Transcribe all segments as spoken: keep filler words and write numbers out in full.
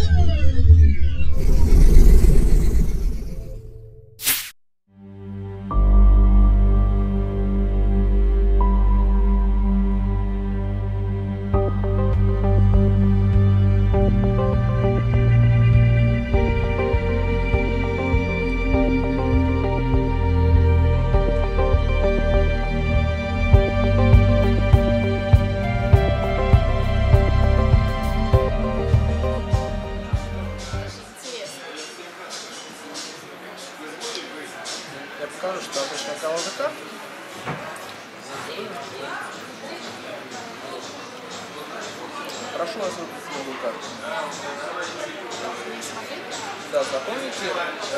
Я покажу, что обычная колода карт. Прошу вас выпустить новую карту. Да, запомните.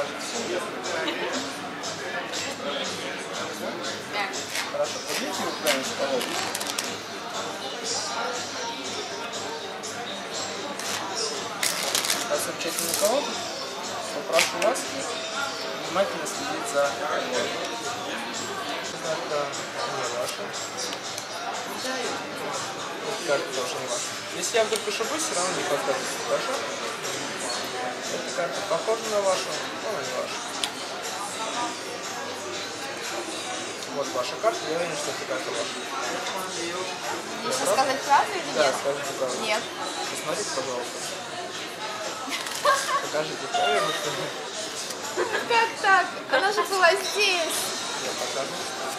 Хорошо, поднимите его прямо с колоды. Раз вы тщательно колоду, попрошу вас внимательно следить за колодой. Это не ваша. Эта карта тоже не ваша. Если я вдруг ошибусь, все равно не подскажите, хорошо? Эта карта похожа на вашу, но она не ваша. Вот ваша карта, я уверен, что эта карта ваша. Если сказать правду или да, нет? Да, скажите правду. Нет. Посмотрите, пожалуйста. Покажите правильно, что ли? Как так? Она же была здесь. Я покажу.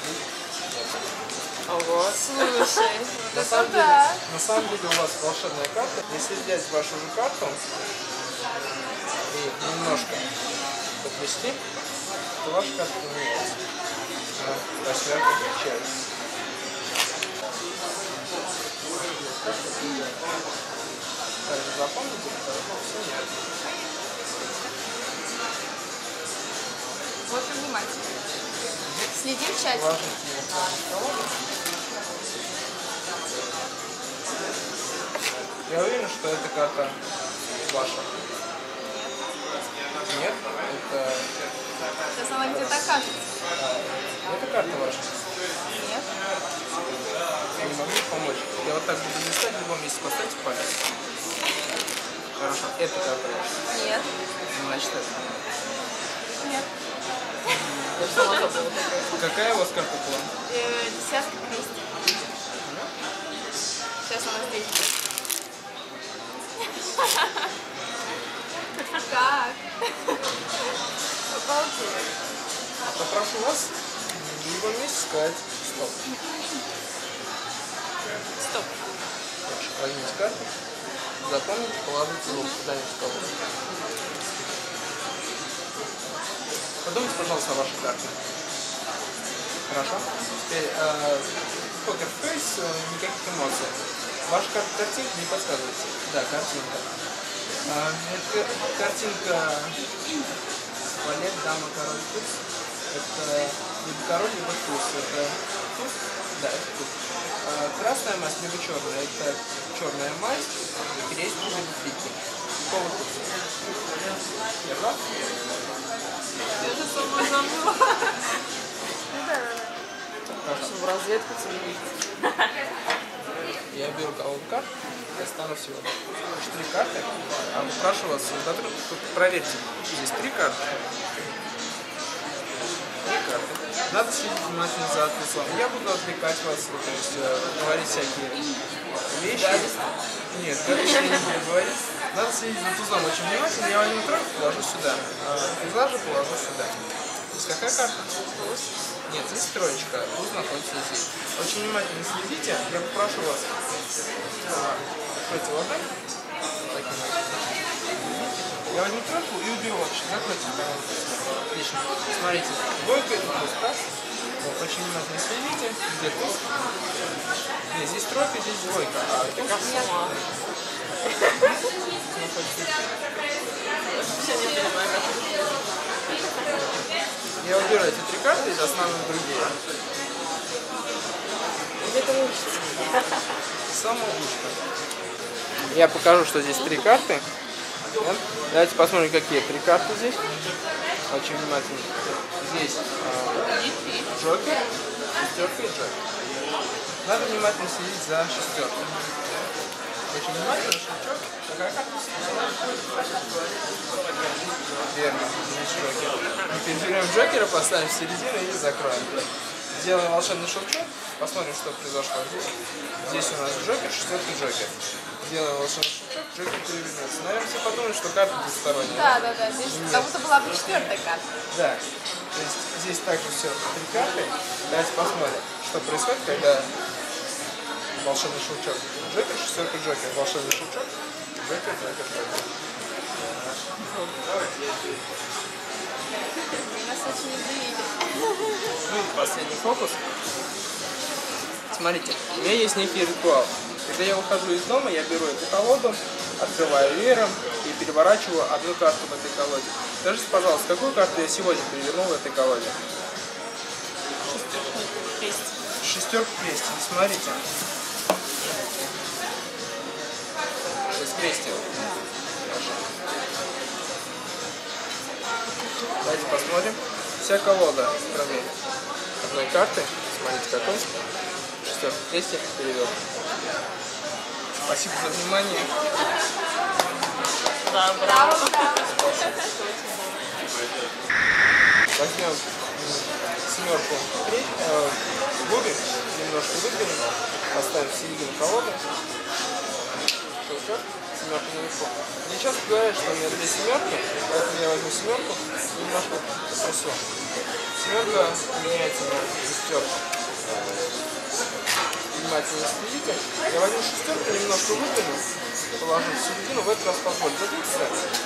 Ого. Слушай, на, вот самом это деле, да. на самом деле у вас волшебная карта. Если взять вашу же карту и немножко подвести, то ваша карта поменяется. Она посмертно отличается. Также запомните, потому что все нет. Вот внимательно. Следим тщательно. Положите колоду. Я уверен, что эта карта ваша. Нет? Это... Сейчас она где-то окажется. А, это карта ваша? Нет. Я не могу помочь. Я вот так буду листать в любом месте. Поставьте палец. Хорошо. Это карта ваша? Нет. Значит, это. Нет. Какая у вас карта была? Э, десятка вместе. Сейчас она здесь. Как? Обалдеть. Попрошу вас в любом месте сказать стоп. Стоп. Хорошо. Возьмите карту. Запомните, положите его куда-нибудь в колоду. Подумайте, пожалуйста, о вашей карте. Хорошо? Теперь э, покер-фейс, никаких эмоций. Ваша карта картинка не подсказывайте. Да, картинка. Э, это картинка валет, дама, король, туз. Это либо король, либо туз. Это туз? Да, это туз. Э, красная масть, либо черная. Это черная масть, крестик, либо пики. Какого туза? Я прав? Я же сама забыла. Ну да, да, да. В разведку тебе. Я беру колоду карт, достану всего три карты. А прошу вас, проверьте. Здесь три карты. Три карты. Надо следить внимательно за тузом. Я буду отвлекать вас, то есть говорить всякие вещи. Нет, гадости я не буду говорить. Надо следить за тузом очень внимательно. Я возьму тройку, положу сюда. А туза же положу сюда. Здесь какая карта? Туз. Нет, здесь троечка. Туз находится здесь. Очень внимательно следите. Я попрошу вас. Откройте ладонь. Я возьму тройку и уберу вообще. Закройте. Отлично. Смотрите. Двойка и туз, так? Вот, очень внимательно следите. Где туз? Нет, здесь тройка, здесь двойка. А это как сама. Я уберу эти три карты и достану другие. Где-то учится. Самоучка. Я покажу, что здесь три карты. Вот. Давайте посмотрим, какие три карты здесь. Очень внимательно. Здесь э, Джокер, шестерка и Джек. Надо внимательно следить за шестеркой. Очень внимательно, щелчок. Какая карта? Верно, здесь Джокер. Мы переберем Джокера, поставим в середину и закроем. Сделаем волшебный щелчок, посмотрим, что произошло здесь. Здесь у нас Джокер, шестерка Джокер. Делаем волшебный щелчок, Джокер перевернется. Наверное, все подумают, что карта двусторонняя. Да, да, да. Здесь как будто была бы четвертая карта. Да. То есть здесь также все три карты. Давайте посмотрим, что происходит, когда волшебный щелчок. Джокер, шестерка Джокер. Волшебный щелчок. Джокер, Джокер, Джокер. Вы нас очень удивили. Ну и последний фокус. Смотрите, у меня есть некий ритуал. Когда я выхожу из дома, я беру эту колоду, открываю веером и переворачиваю одну карту в этой колоде. Скажите, пожалуйста, какую карту я сегодня перевернул в этой колоде? Шестерку крестик. Смотрите. Шесть крестик. Хорошо. Давайте посмотрим. Вся колода, кроме одной карты. Смотрите, какой. Шестерка крестик перевел. Спасибо за внимание. Да, браво. Возьмем семерку э, губы, немножко выдвинем, поставим в середину колоды. Щелчок, семерка наверху. Мне часто говорят, что у меня две семерки, поэтому я возьму семерку и немножко потрясу. Семерка меняется на шестерку. Внимательно следите. Я возьму шестерку, немножко выдвину, положу в середину, в этот раз позволю. Задвиньте.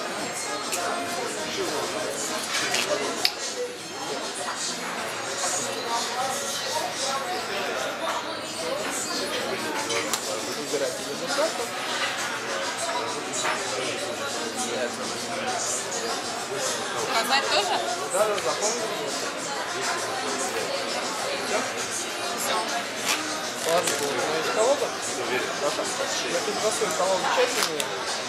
Выбирайте одну карту. Показать тоже? Да, да, запомните. Ладно, вы установите колоду. Хорошо. Я тут засую колоду тщательнее.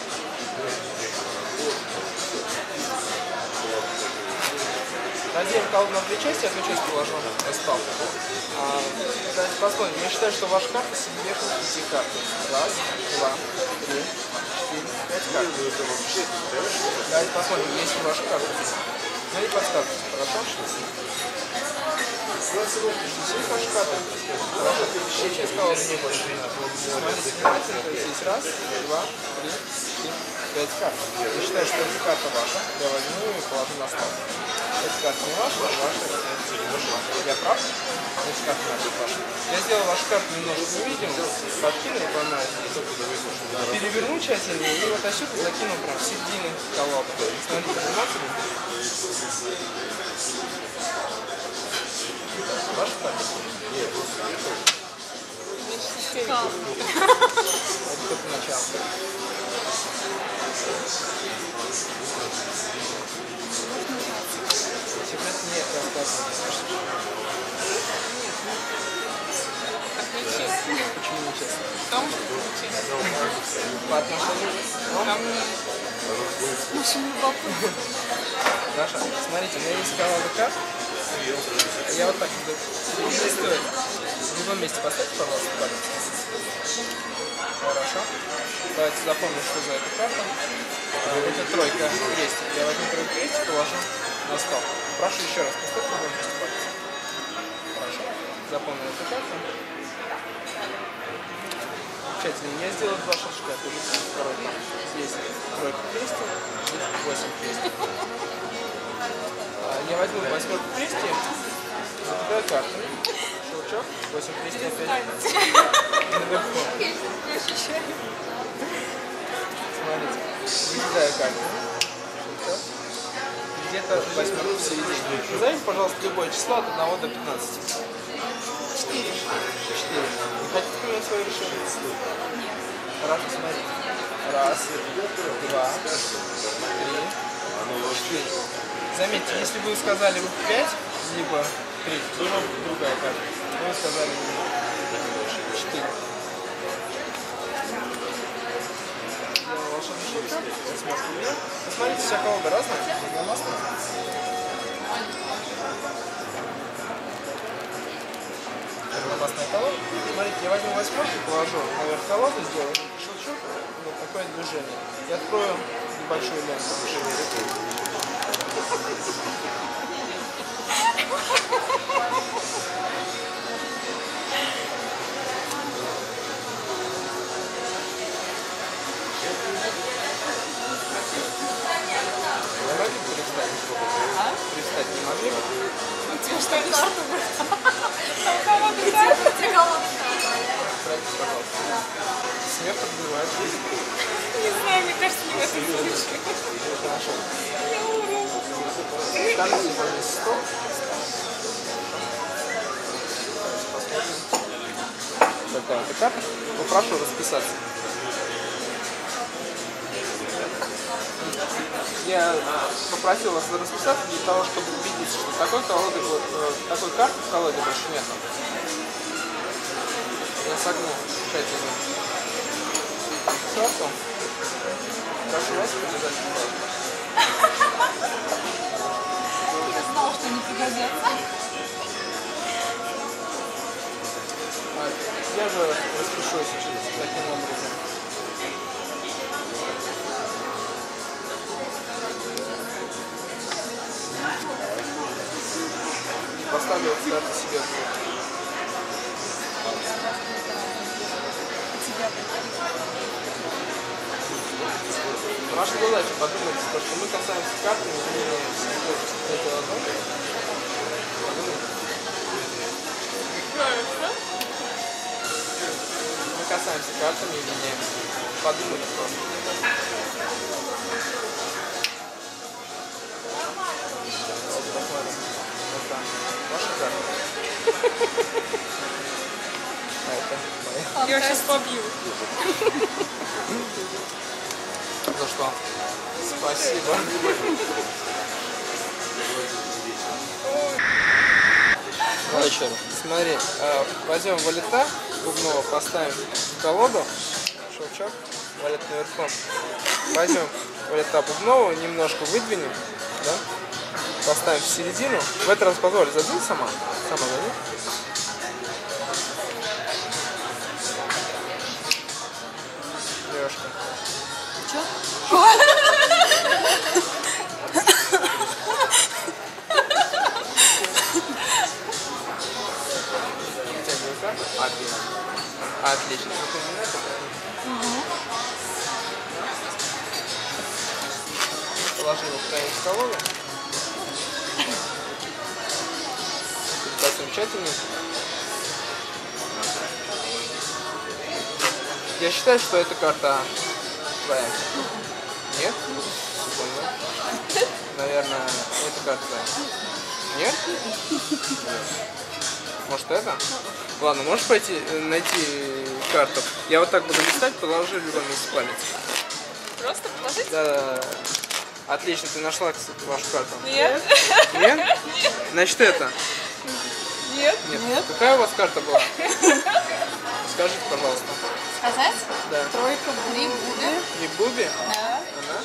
Разделим колоду на две части, одну часть положу на стол. А, давайте посмотрим. Я считаю, что ваша карта симметрична пяти карт. Раз, два, три, четыре, пять карт. Давайте посмотрим, есть ли ваша карта. Ну и подсказывайте, хорошо? Есть ваша карта? Хорошо. Еще часть колоды не больше. Смотрите внимательно. Здесь раз, два, три, четыре, пять карт. Я считаю, что эта карта ваша. Я возьму и положу на стол. Эта карта не ваша, а ваша. Я прав? Эта карта наша ваша. Я сделал вашу карту немножко невидимой, подкину и поймаю. Переверну тщательнее и вот отсюда закину прям в середину колоды. Смотрите внимательно. Ваша карта? Нет. Это только начало. Секрет нет, рассказывайте. Почему нечестно? Там честно. По отношению к вам? Там очень любопытно. Хорошо. Смотрите, у меня есть колода карт. Я вот так не стоит. В любом месте поставьте, пожалуйста, карту. Хорошо. Давайте запомним, что за эта карта. Это тройка крестик. Я возьму тройку крестик, положу на стол. Прошу еще раз, поставьте в любом месте палец. Хорошо. Запомнил эту карту. Тщательно. Я сделал два шажка. Второй там. Здесь тройка крестик, здесь восемь крестик. Я возьму восьмерку крестик, закидаю карту. Щелчок, восемь крестик опять. Наверху. Смотрите, закидаю карту. Щелчок. Где-то восьмерку в середине. Назовите, пожалуйста, любое число от одного до пятнадцати. Четыре. Четыре. Не хотите поменять свое решение? Нет. Хорошо, смотрите. Раз, два, три, четыре. Заметьте, если вы сказали пять, либо три, то уже другая карта. Вы сказали четыре. Волшебный щелчок. Посмотрите, вся колода разная. Разнопластная колода. Смотрите, я возьму восьмерку, положу наверх колоды, сделаю движение. Я открою небольшую ленту. Не могли перестать? А? Перестать не могли? У тебя что, карту будет? Там кого-то карту? Где кого-то? Отправьте, пожалуйста. Смех отбивает. Не знаю, мне кажется, не в этом случае. Хорошо. Я умру. Там его есть сто. Такая вот карта. Попрошу расписаться. Я попросил вас расписаться для того, чтобы убедиться, что такой колоды, вот, такой карты в колоде больше нет. Я согну тщательно карту. Прошу вас показать карту. Я знала, что не пригодятся. Я же распишусь таким образом. Поставлю карту себе. Наша задача подумать, что мы касаемся карты, не меняемся. Это одно. Мы касаемся картами и меняемся. Подумать просто. Давайте посмотрим. Это ваша карта. А это моя. Я сейчас побью. За что? Спасибо. Значит, смотри, возьмем валета бубного, поставим в колоду, шелчок, валет наверху. Возьмем валета бубного, немножко выдвинем, да? Поставим в середину. В этот раз позволь, задвинь сама. Сама задвинь. Девушка. Чё? Вытягиваю карту. Отлично. Отлично. Угу. Положила в крайнюю колоду. Передбацаем тщательно. Я считаю, что эта карта твоя. Нет? Секунду. Наверное, эта карта твоя. Нет? Может это? Ладно, можешь пойти найти карту? Я вот так буду листать, положи в любом месте палец. Просто положить? Да, да, да. Отлично, ты нашла, кстати, вашу карту. Нет. Нет? Нет. Значит, это? Нет. Нет. Нет. Какая у вас карта была? Скажите, пожалуйста. Сказать? Да. Тройка, три буби. Не Буби? Да. Она?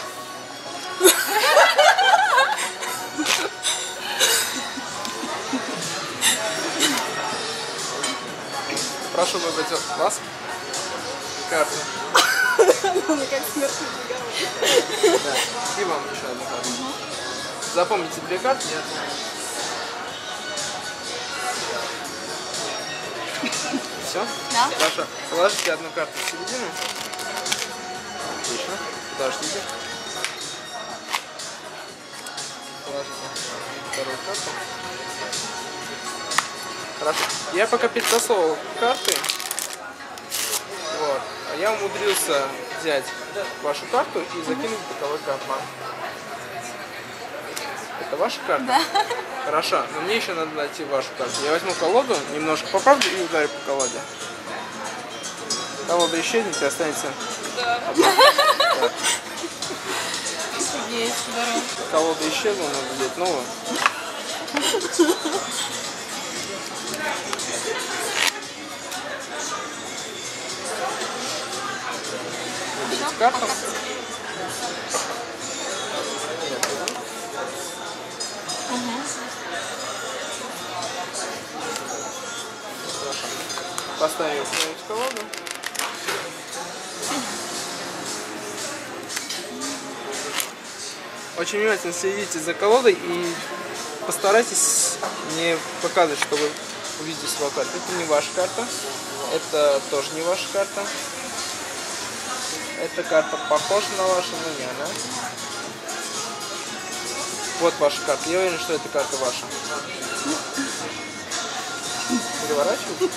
Прошу выбрать вас карту. Ну, как смертный договор. Да. И вам еще одну карту. Запомните две карты. Нет. Все? Да. Хорошо. Положите одну карту в середину. Отлично. Подождите. Положите вторую карту. Хорошо. Я пока перетасовывал карты. Вот. А я умудрился взять вашу карту и закинуть в боковой карман. Это ваша карта? Да. Хорошо, но мне еще надо найти вашу карту. Я возьму колоду, немножко поправлю и ударю по колоде. Колода исчезнет и останется. Да. Так. Есть, здорово. Колода исчезла, надо взять новую. Выберите карту. Поставим в колоду. Очень внимательно следите за колодой и постарайтесь не показывать, что вы увидите свою карту. Это не ваша карта. Это тоже не ваша карта. Эта карта похожа на вашу, но не она. Вот ваша карта. Я уверен, что эта карта ваша. Переворачивай.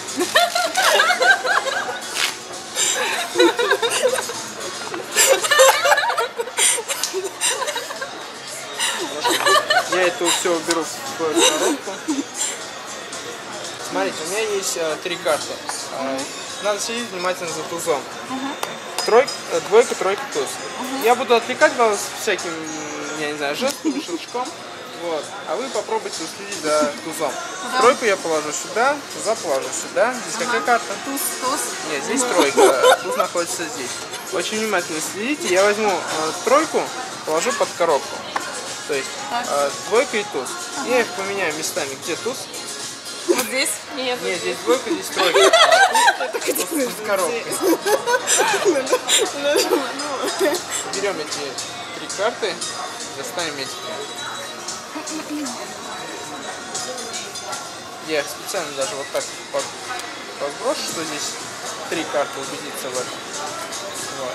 Я это все уберу в коробку. Смотрите, у меня есть э, три карты. Э, надо следить внимательно за тузом. Тройка, э, двойка, тройка, туз. Я буду отвлекать вас всяким, я не знаю, жестом, щелчком. Вот. А вы попробуйте следить за тузом. Да. Тройку я положу сюда, туза положу сюда. Здесь ага. какая карта? Туз, туз. Нет, здесь тройка, туз находится здесь. Очень внимательно следите. Я возьму э, тройку, положу под коробку. То есть э, двойка и туз. Ага. Я их поменяю местами. Где туз? Вот здесь? Нет. Нет, здесь двойка, здесь тройка. А туз под коробкой. Берем эти три карты, достанем эти. Я их специально даже вот так подброшу, что здесь три карты, убедиться в этом. Вот.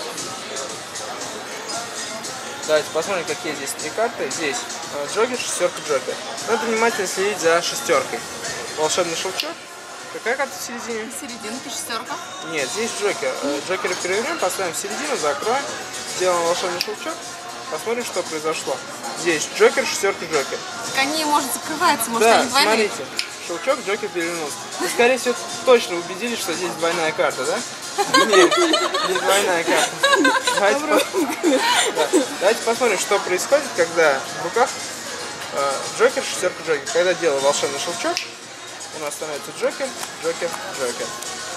Давайте посмотрим, какие здесь три карты. Здесь джокер, шестерка, джокер. Надо внимательно следить за шестеркой. Волшебный щелчок. Какая карта в середине? В серединке шестерка. Нет, здесь джокер. Джокера перевернем, поставим в середину, закроем. Сделаем волшебный щелчок. Посмотрим, что произошло. Здесь джокер, шестерка, джокер. Так они, может, закрываются, может, да, они двойные? смотрите. Щелчок, джокер перевернулся. Вы, скорее всего, точно убедились, что здесь двойная карта, да? Нет, не двойная карта. Давайте, по... да. Давайте посмотрим, что происходит, когда в руках э, джокер, шестерка, джокер. Когда делаю волшебный щелчок, у нас становится джокер, джокер, джокер.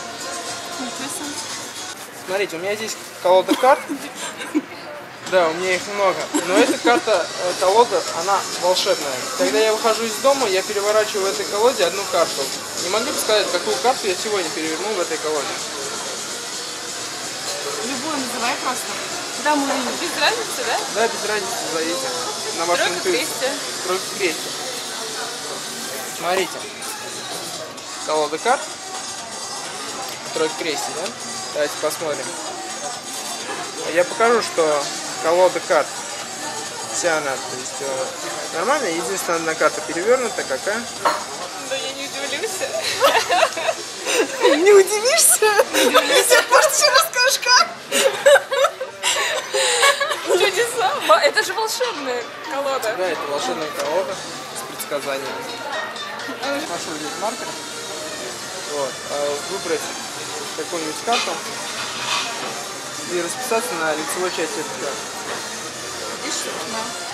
Смотрите, у меня здесь колода карт. Да, у меня их много. Но эта карта, э, колода, она волшебная. Когда я выхожу из дома, я переворачиваю в этой колоде одну карту. Не могли бы сказать, какую карту я сегодня перевернул в этой колоде? Любую называй просто. Да, мы без разницы, да? Да, без разницы, зовите. На вашу интуицию. Тройка крести. Смотрите. Колода карт. Тройка крести, да? Давайте посмотрим. Я покажу, что колода карт вся она, то есть э, нормальная. Единственная одна карта перевернута, какая? Да я не удивлюсь. Не удивишься? Не удивишься. Может, еще расскажешь, как? Чудеса. Это же волшебная колода. Да, это волшебная колода с предсказаниями. Нашел здесь маркер. Вот. Выбрать какую-нибудь карту и расписаться на лицевой части этой карты. Еще, да.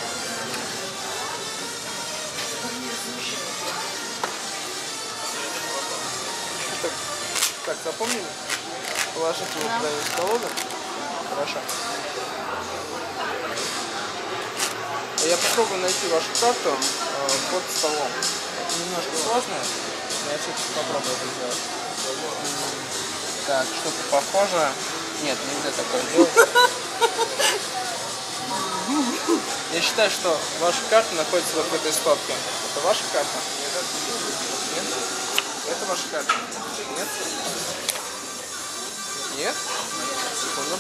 Так, так, запомнили? Положите его Да. куда-нибудь в колоду. Хорошо. Я попробую найти вашу карту э, под столом. Это немножко сложно, но я все-таки попробую это сделать. Так, что-то похожее. Нет, нельзя такое делать. Я считаю, что ваша карта находится вот в этой стопке. Это ваша карта? Нет? Это ваша карта? Нет? Нет? Секунду.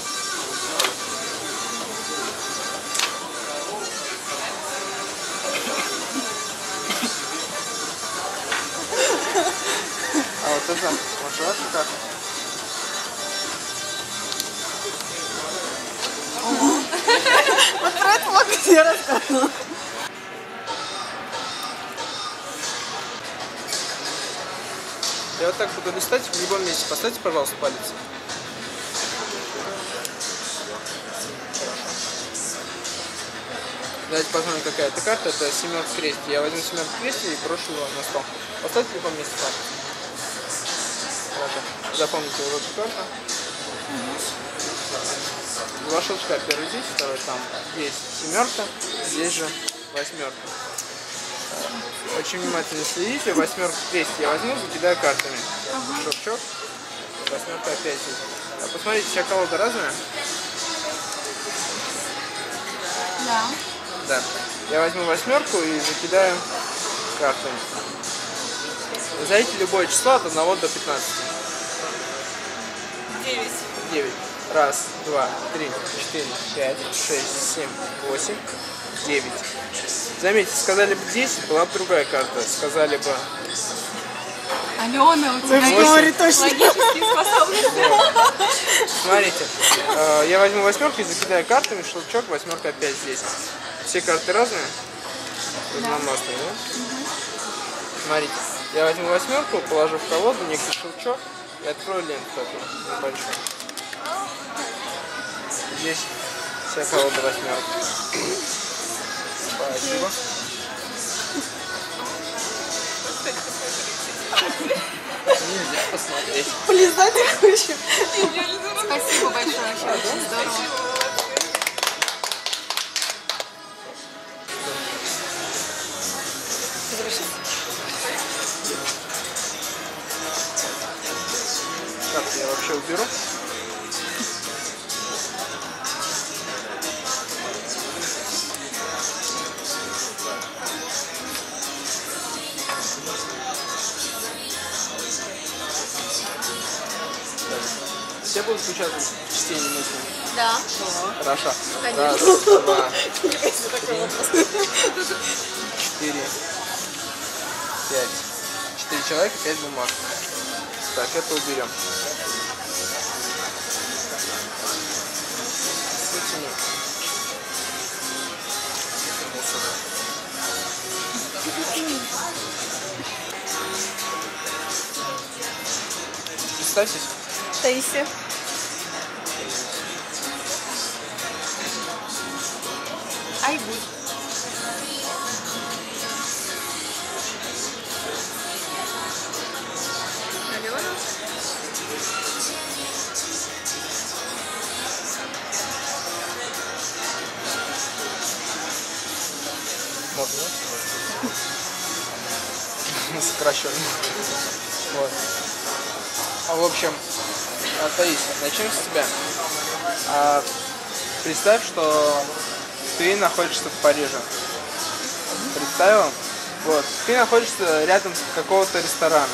А вот это ваша карта? Вот про это много где рассказывала. Я вот так буду листать в любом месте. Поставьте, пожалуйста, палец. Давайте посмотрим, какая это карта. Это семерка крести. Я возьму семерку крести и брошу его на стол. Поставьте в любом месте палец. Хорошо. Запомните вот эту карту. Два щелчка. Первый здесь, второй там. Здесь семерка, здесь же восьмерка. Очень внимательно следите. Восьмерку крести я возьму, закидаю картами. Ага. Щелчок. Восьмерка опять здесь. А посмотрите, вся колода разная. Да. Да. Я возьму восьмерку и закидаю карту. Назовите любое число от одного до пятнадцати. Девять. девять. Раз, два, три, четыре, пять, шесть, семь, восемь, девять. Заметьте, сказали бы десять, была бы другая карта. Сказали бы... Алена, у тебя Вы есть говорите точно. логические способности. Смотрите, э, я возьму восьмерку и закидаю картами, щелчок, восьмерка опять здесь. Все карты разные? Разномастные, да? Смотрите, я возьму восьмерку, положу в колоду, некий щелчок и открою ленту такую небольшую. Здесь вся колода восьмерка. Спасибо. Нельзя посмотреть. Полезать их еще. Спасибо большое, вообще очень здорово. Карты я вообще уберу. Все будут участвовать в чтении мыслей? Да. Хорошо. Конечно. Раз, два, три, четыре, пять. Четыре человека, пять бумаг. Так, это уберем. Вытяни. Представьтесь. Таисия. Айгуль. Алена. Можно, да? Сокращенно. Вот. А, в общем, а, Таисия, начнем с тебя. А, представь, что ты находишься в Париже. Представила? Вот. Ты находишься рядом с какого-то ресторана.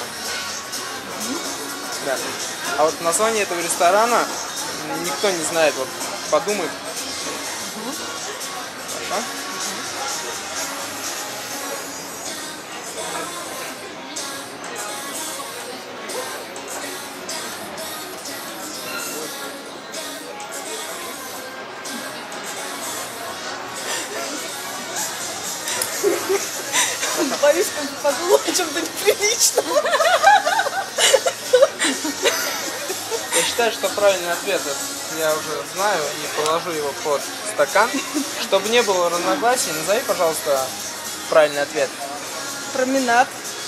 Да. А вот название этого ресторана никто не знает. Вот подумай. Хорошо? Боюсь, как бы подумала о чем-то неприличном. Я считаю, что правильный ответ я уже знаю и положу его под стакан. Чтобы не было разногласий, назови, пожалуйста, правильный ответ. Променад.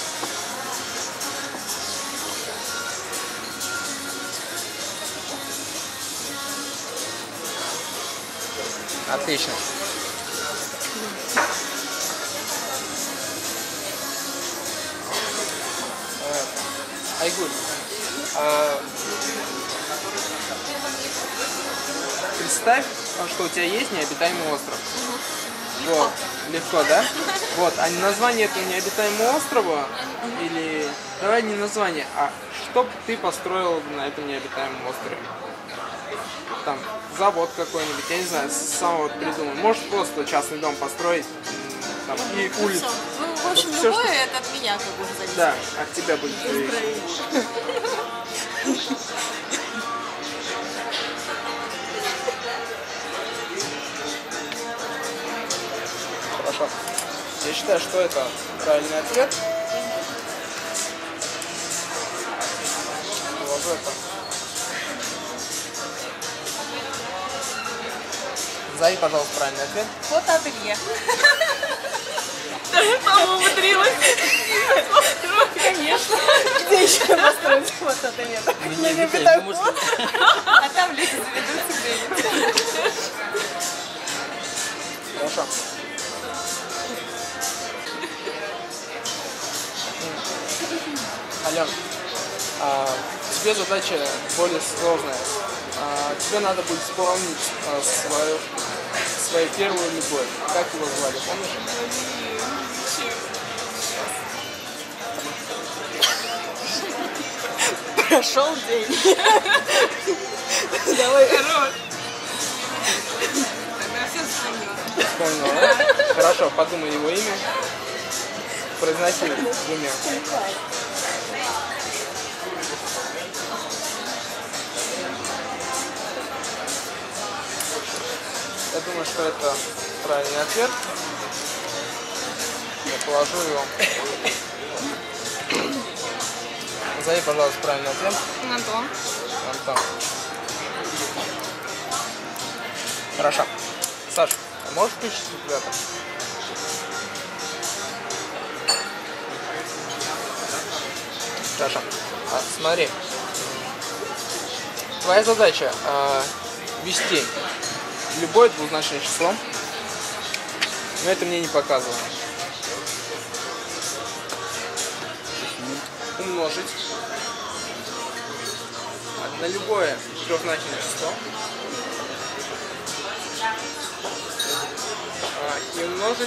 Отлично. Айгуль, а, представь, что у тебя есть необитаемый остров. Вот, легко, да? Вот, а название этого необитаемого острова, или, давай не название, а что бы ты построил на этом необитаемом острове? Там, завод какой-нибудь, я не знаю, сам вот придумай. Можешь просто частный дом построить, там, и улицу. Ну, в общем, Вот всё, любое что- это от меня как бы зависит. Да, от тебя будет зависеть. Хорошо. Я считаю, что это правильный ответ. Положу это. Назови, пожалуйста, правильный ответ. Фотоателье. Мама умудрилась. Конечно. Где еще построить вот это нет? На необитаемом острове. А там люди заведутся где-нибудь. Хорошо. Алена, а, тебе задача более сложная. А, тебе надо будет вспомнить а, свою, твою первую любовь. Как его звали, помнишь? Прошел день. Давай. Хорош. Тогда все вспомнила. Вспомнила, да? Хорошо, подумай его имя. Произноси двумя. Я думаю, что это правильный ответ. Я положу его. Назови, пожалуйста, правильный ответ. Антон. Антон. Хорошо. Саш, а можешь включить калькулятор? Хорошо. А, смотри. Твоя задача э, ввести любое двузначное число, но это мне не показывало. Умножить на любое трехзначное число а, и умножить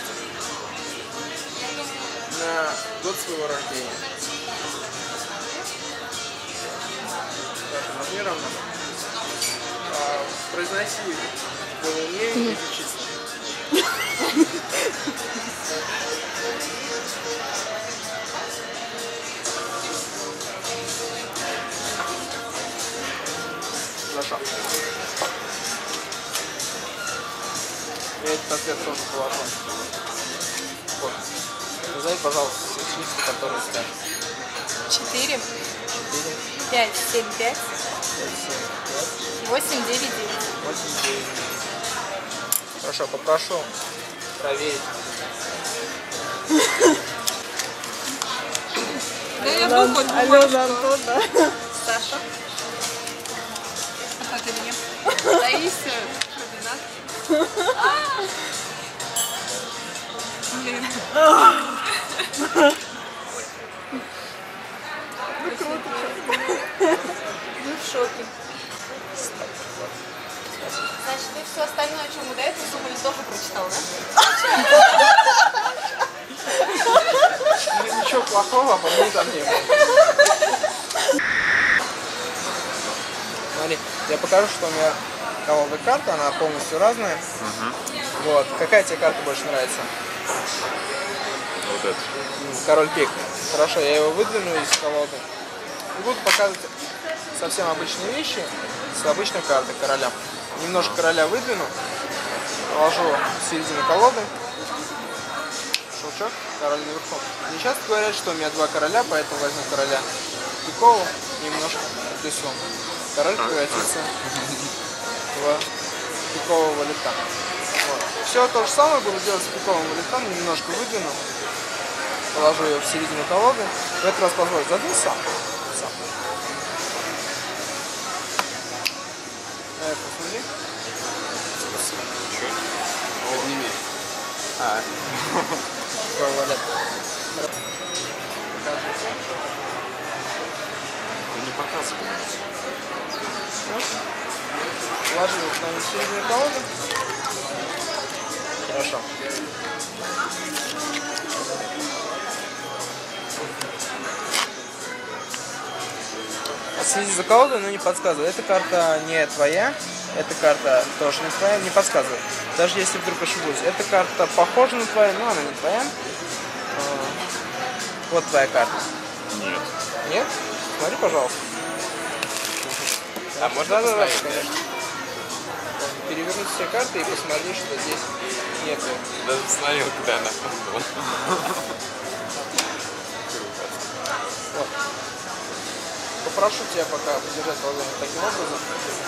на год своего рождения. Так, равно равно. А, произноси в уме эти числа. Хорошо. Я этот ответ тоже положу. Вот. Назови, пожалуйста, все числа, которые скажешь. Четыре, Четыре, пять, семь, пять, пять, семь, пять, восемь, девять, девять. восемь, девять. Хорошо, попрошу проверить. Да я был хоть Алена, Антон, да. Саша. А как имя? Таисия. Рубинат. Блин. Мы в шоке. Значит, ты все остальное, о чем мы до этого думали, тоже прочитал, да? Ничего плохого по мне там не было. Смотри, я покажу, что у меня колода карта, она полностью разная. Угу. Вот. Какая тебе карта больше нравится? Вот это. Король пик. Хорошо, я его выдвину из колоды. И буду показывать совсем обычные вещи с обычной карты короля. Немножко короля выдвину, положу в середину колоды. Шелчок, король наверху. Мне часто говорят, что у меня два короля, поэтому возьму короля пикового и немножко плюсом. Король превратится в пикового валета. Вот. Все то же самое буду делать с пиковым валетом, немножко выдвину, положу ее в середину колоды. В этот раз позволю, задвинь сам. сам. Наверх посмотри. Че? Подними. А. Пиковый валет. Ты не показывай. Положил на середину колоды. Хорошо. Следи за колодой, но не подсказывай. Эта карта не твоя, эта карта тоже не твоя, не подсказывай. Даже если вдруг ошибусь. Эта карта похожа на твою, но она не твоя. Вот твоя карта. Нет. Нет? Смотри, пожалуйста. А можно да, да, посмотреть? конечно. Перевернуть все карты и посмотри, что здесь нет. Даже посмотрел, куда она попала. Вот. Попрошу тебя пока подержать ладонь таким образом.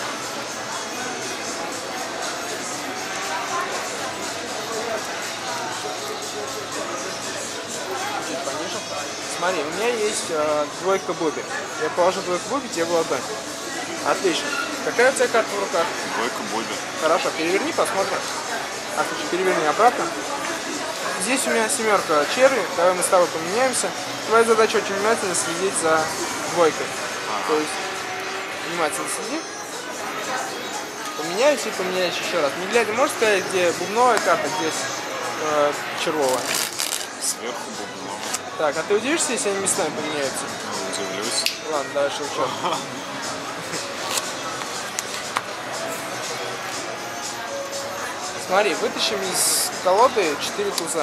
Чуть пониже. Смотри, у меня есть э, двойка буби. Я положу двойку буби тебе в ладонь. Отлично. Какая у тебя карта в руках? Двойка Буби. Хорошо, переверни, посмотрим. Отлично, переверни обратно. Здесь у меня семерка черви. Давай мы с тобой поменяемся. Твоя задача очень внимательно следить за двойкой. То есть внимательно следи. Поменяюсь и поменяюсь еще раз. Не глядя, можешь сказать, где бубновая карта, где э, червовая? Сверху бубновая. Так, а ты удивишься, если они местами поменяются? Ну, удивлюсь. Ладно, давай щелчок. Смотри, вытащим из колоды четыре туза.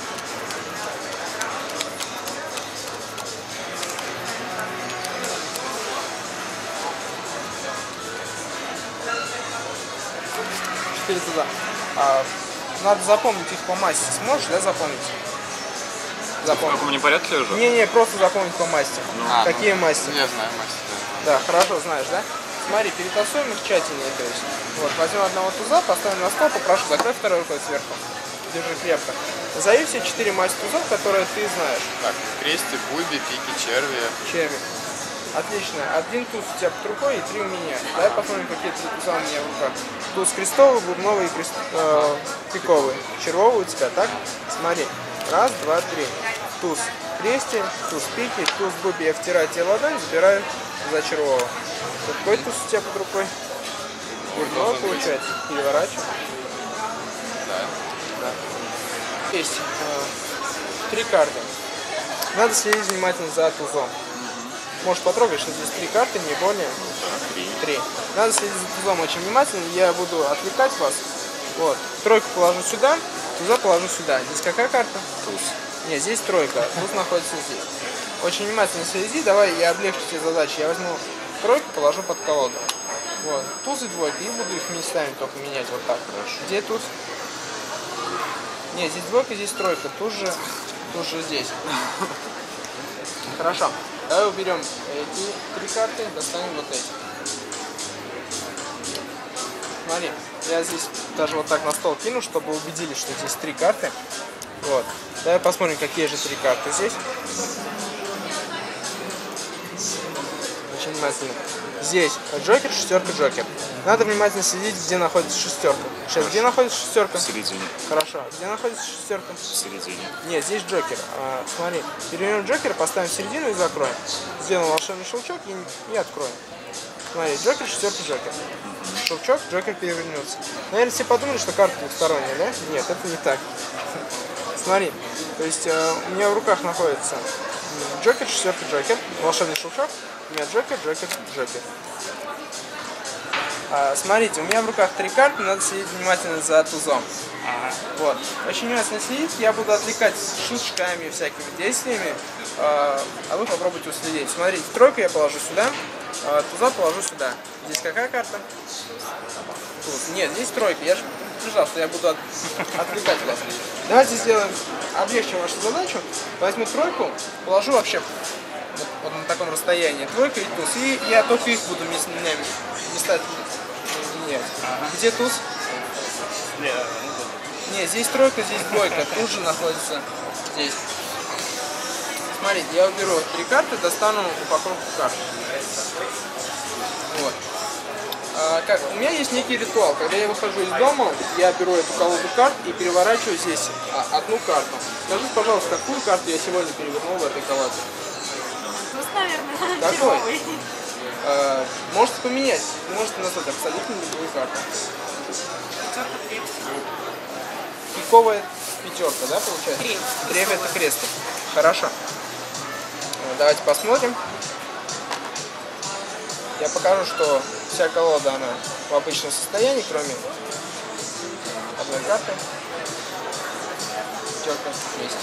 четыре туза. А, надо запомнить их по масти. Сможешь, да, запомнить? В Запомнить. каком непорядке уже? Не-не, просто запомнить по масти. А, Какие ну, масти? Я знаю масти. Да, хорошо, знаешь, да? Смотри, перетасуем их тщательнее, то есть. Вот, возьмем одного туза, поставим на стол, попрошу, закрой второй рукой сверху. Держи крепко. Назови все четыре масти тузов, которые ты знаешь. Так, крестик, бульби, пики, черви. Черви. Отлично. Один туз у тебя под рукой и три у меня. Давай посмотрим, какие три туза у меня в руках. Туз крестовый, бубновый и крест... э, пиковый. Червовый у тебя, так? Смотри. Раз, два, три. Туз крестик, туз пики, туз бубни. Я втираю тебе ладонь, забираю за червового. Какой туз у тебя под рукой? Бубновый получается. Переворачиваю. Да. Да. Есть э, три карты. Надо следить внимательно за тузом. Можешь потрогать, что здесь три карты, не более. Да, три. Три. Надо следить за тузом очень внимательно. Я буду отвлекать вас. Вот. Тройку положу сюда, туза положу сюда. Здесь какая карта? Туз. Нет, здесь тройка. Туз находится здесь. Очень внимательно следи. Давай я облегчу тебе задачу. Я возьму тройку, положу под колоду. Вот. Туз и двойка. И буду их местами только менять вот так. Хорошо. Где туз? Нет, здесь двойка, здесь тройка. Туз же, туз же здесь. Хорошо. Давай уберем эти три карты, достанем вот эти. Смотри, я здесь даже вот так на стол кину, чтобы убедились, что здесь три карты. Вот. Давай посмотрим, какие же три карты здесь. Очень внимательно. Здесь джокер, шестерка, джокер. Надо внимательно следить, где находится шестерка. Сейчас, где находится шестерка? В середине. Хорошо. Где находится шестерка? В середине. Нет, здесь джокер. А, смотри, перевернем джокер, поставим в середину и закроем. Сделаем волшебный щелчок и, и откроем. Смотри, джокер, шестерка, джокер. Щелчок, джокер перевернется. Наверное, все подумали, что карта двухсторонняя, да? Нет, это не так. Смотри, то есть э, у меня в руках находится джокер, шестерка, джокер, волшебный щелчок, у меня джокер, джокер, джокер. А, смотрите, у меня в руках три карты, надо следить внимательно за тузом. Ага. Вот. Очень внимательно следить, я буду отвлекать шуточками, всякими действиями, а, а вы попробуйте уследить. Смотрите, тройку я положу сюда, а, туза положу сюда. Здесь какая карта? Туз. Нет, здесь тройка. Я же предупреждал, что я буду от... отвлекать вас. Давайте сделаем, облегчим вашу задачу. Возьму тройку, положу вообще вот, вот на таком расстоянии. Тройка и туз. И я только их буду местами места менять. Ага. Где туз? Нет, здесь тройка, здесь двойка. Туз же находится здесь. Смотрите, я уберу три карты, достану упаковку карт. Вот. А, как, у меня есть некий ритуал. Когда я выхожу из дома, я беру эту колоду карт и переворачиваю здесь а, одну карту. Скажите, пожалуйста, какую карту я сегодня перевернул в этой колоде? Туз, наверное, Какой? червовый. А, можете поменять. Вы можете назвать абсолютно любую карту. Пятерка, крест. Пиковая пятерка, да, получается? Крест. Древь это крест. Хорошо. Давайте посмотрим. Я покажу, что вся колода, она в обычном состоянии, кроме одной карты. Пятерка есть.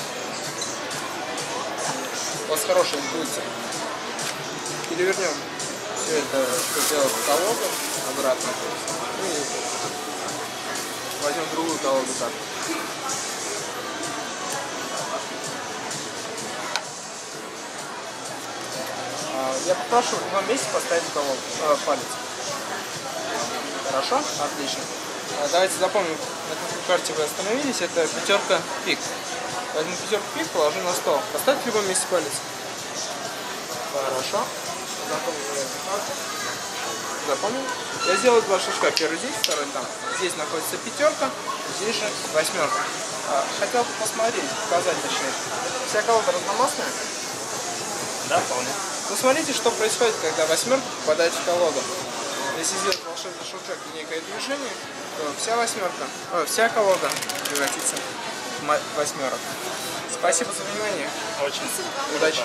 У вас хорошая интуиция. Перевернем все это, что делать в колоду обратно. И возьмем другую колоду карт. Я попрошу в одном месте поставить колонку, э, палец. Хорошо? Отлично. Давайте запомним, на какой карте вы остановились. Это пятерка пик. Возьму пятерку пик, положу на стол. Поставьте в любом месте палец. Хорошо. Запомним эту карту. Запомнил. Я сделаю два шажка. Первый здесь, второй там. Здесь находится пятерка, здесь же восьмерка. Хотел бы посмотреть, показать точнее. Вся колода разномастная? Да, вполне. Ну смотрите, что происходит, когда восьмерка попадает в колоду. Если сделать волшебный щелчок и некое движение, то вся восьмерка, о, вся колода превратится в ма- восьмерок. Спасибо за внимание. Очень Удачи.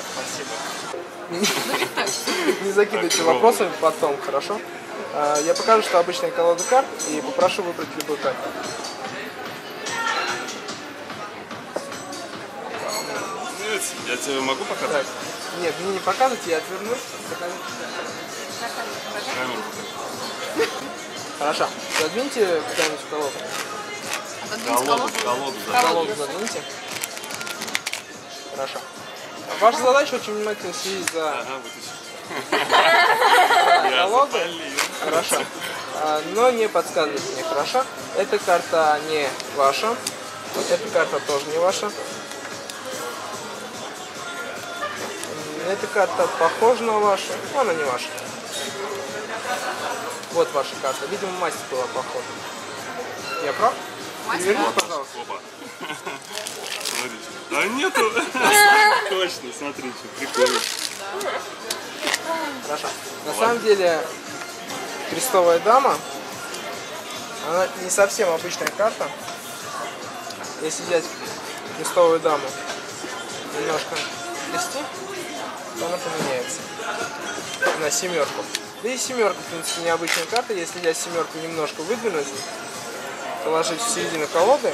Спасибо. Не закидывайте вопросами потом, хорошо? А, Я покажу, что обычная колода карт, и попрошу выбрать любую карту. Нет, я тебе могу Так, показать? нет, мне не показывать, я отвернусь. Покажите. Камеру. Хорошо. Задвиньте куда-нибудь в колоду. Колоду, колоду. Колоду задвиньте. Хорошо. Ваша задача очень внимательно следить за Ага, вытащи. Я колодой. запалил. Хорошо. А, Но не подсказывайте мне, хорошо? Эта карта не ваша. Эта карта тоже не ваша. М, Эта карта похожа на вашу, но она не ваша. Вот ваша карта. Видимо, масть была похожа. Я прав? Переверните, пожалуйста. Опа. Смотрите. А нету. Точно, смотрите, прикольно. Хорошо. На самом деле, крестовая дама, она не совсем обычная карта. Если взять крестовую даму, немножко трясти, то она поменяется на семерку. Да и семерка, в принципе, необычная карта. Если взять семерку немножко выдвинуть, положить в середину колоды,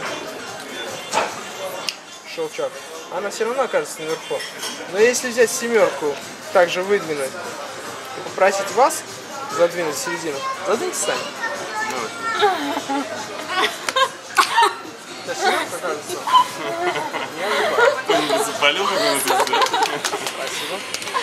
щелчок, она все равно окажется наверху. Но если взять семерку, также выдвинуть и попросить вас задвинуть в середину, задвиньте сами. Да, семерка окажется. Не ошибаюсь. Кто-нибудь запалил, как он это сделал? Спасибо.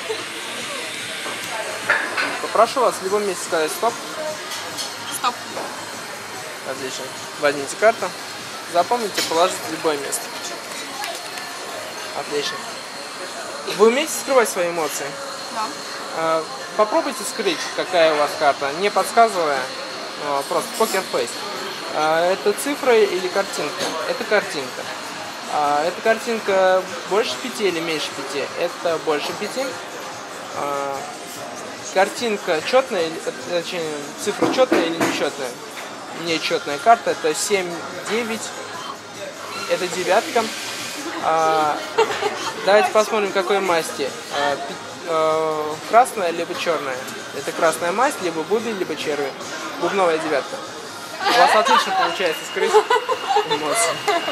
Попрошу вас в любом месте сказать стоп. Стоп. Отлично. Возьмите карту. Запомните, положите в любое место. Отлично. Вы умеете скрывать свои эмоции? Да. А, Попробуйте скрыть, какая у вас карта, не подсказывая, а, просто покер-фейс. Это цифра или картинка? Это картинка. А, Эта картинка больше пяти или меньше пяти? Это больше пяти. А, Картинка четная, или- э, точнее, цифра четная или нечетная? Нечетная карта. Это семь, девять. Это девятка. А, Давайте посмотрим, какой масти. А, пи- а, Красная либо черная. Это красная масть, либо бубен, либо черви. Бубновая девятка. У вас отлично получается скрыть эмоции.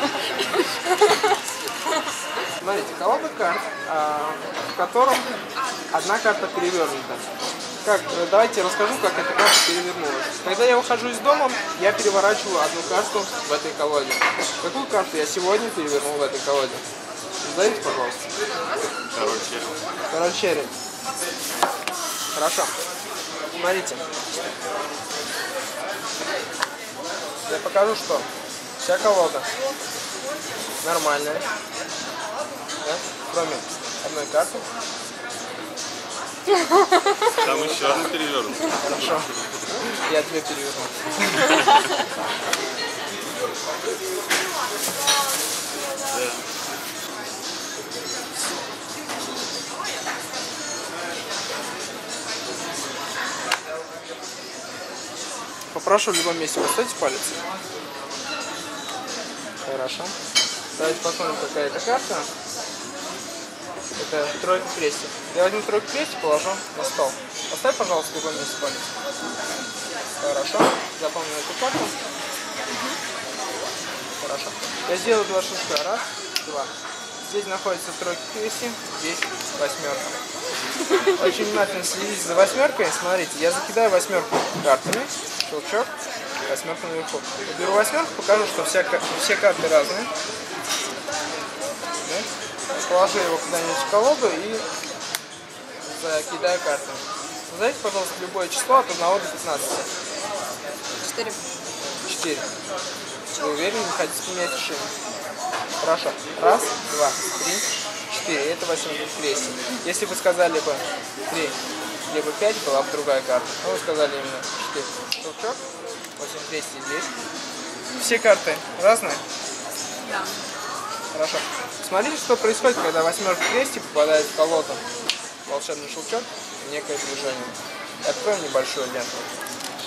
Смотрите, колода карт, а, в котором одна карта перевернута. Как, э, давайте я расскажу, как эта карта перевернулась. Когда я выхожу из дома, я переворачиваю одну карту в этой колоде. Какую карту я сегодня перевернул в этой колоде? Назовите, пожалуйста. Король черви. Король черри. Хорошо. Смотрите. Я покажу, что вся колода нормальная. Да? Кроме одной карты. Там еще одну перевернут. Хорошо. Я две переверну. Да. Попрошу в любом месте поставьте палец. Хорошо. Давайте посмотрим, какая это карта. Это тройка крестик. Я возьму тройку крестик, положу на стол. Поставь, пожалуйста, в любом месте палец. Хорошо. Запомнил эту карту. Хорошо. Я сделаю два шажка. Раз, два. Здесь находится тройка крестик, здесь восьмерка. Очень внимательно следите за восьмеркой. Смотрите, я закидаю восьмерку картами. Щелчок. Восьмерка наверху. Беру восьмерку, покажу, что вся, все карты разные. Да? Положу его куда-нибудь в колоду и закидаю карты. Назовите, пожалуйста, любое число от одного до пятнадцати. Четыре. четыре. Вы уверены, не хотите поменять решение? Хорошо. Раз, два, три, четыре. Это восьмерка крестик. Если бы сказали бы три, либо пять, была бы другая карта. Но вы сказали именно четыре. Щелчок. восемь крестик здесь. Все карты разные? Да. Хорошо. Смотрите, что происходит, когда восьмерка крестик попадает в колоду. Волшебный щелчок, некое движение. Откроем небольшую ленту.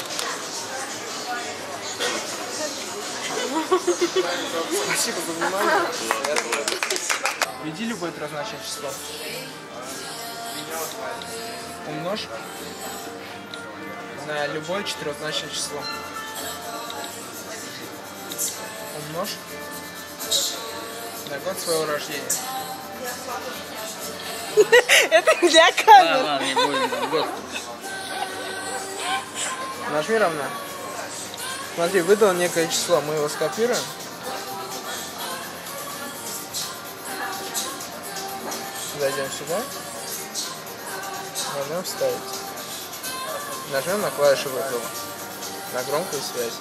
Спасибо за внимание. Введи любое трехзначное число. Умножь на любое четырехзначное число. Умножь на год своего рождения. Это для камеры. Ладно, не будем. Год. Нажми равно. Смотри, выдал некое число, мы его скопируем. Зайдем сюда. Нажмем вставить. Нажмем на клавишу вызова. На громкую связь.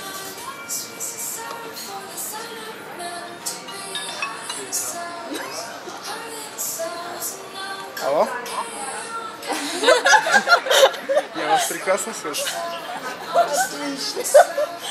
Алло? Я вас прекрасно слышу. Отлично.